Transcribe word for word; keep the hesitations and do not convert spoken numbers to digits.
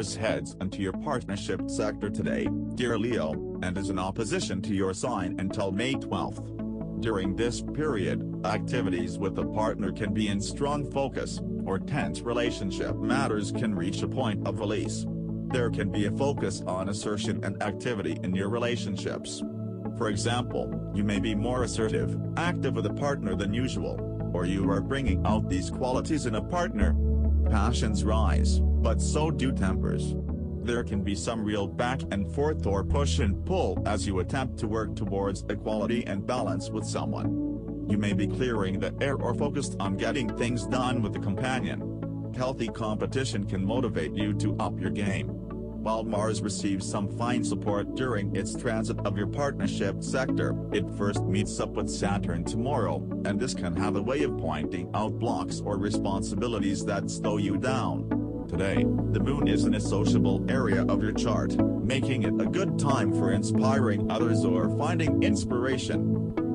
Mars heads into your partnership sector today, dear Leo, and is in opposition to your sign until May twelfth. During this period, activities with a partner can be in strong focus, or tense relationship matters can reach a point of release. There can be a focus on assertion and activity in your relationships. For example, you may be more assertive, active with a partner than usual, or you are bringing out these qualities in a partner. Passions rise, but so do tempers. There can be some real back and forth or push and pull as you attempt to work towards equality and balance with someone. You may be clearing the air or focused on getting things done with a companion. Healthy competition can motivate you to up your game. While Mars receives some fine support during its transit of your partnership sector, it first meets up with Saturn tomorrow, and this can have a way of pointing out blocks or responsibilities that slow you down. Today, the moon is in a sociable area of your chart, making it a good time for inspiring others or finding inspiration.